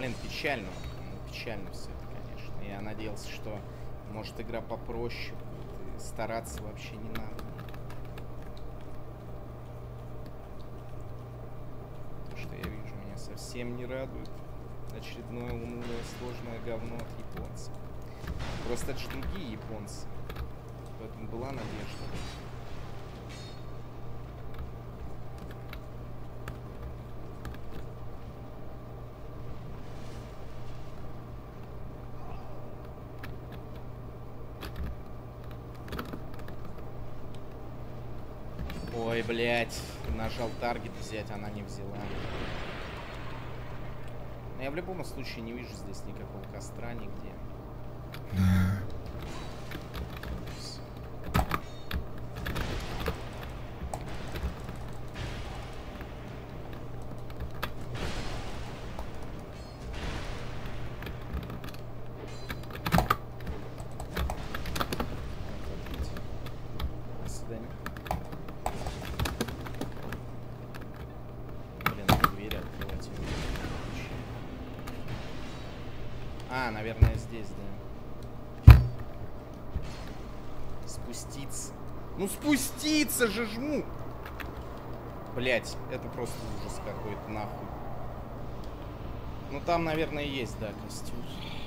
Блин, печально. Печально все это, конечно. Я надеялся, что может игра попроще будет, и стараться вообще не надо. То, что я вижу, меня совсем не радует. Очередное унылое сложное говно от японцев. Просто это же другие японцы. Поэтому была надежда. Ой, блядь. Нажал таргет взять, она не взяла. Но я в любом случае не вижу здесь никакого костра нигде. Наверное, здесь, да. Спуститься. Ну спуститься же жму! Блять, это просто ужас какой-то, нахуй. Ну там, наверное, есть, да, костюм.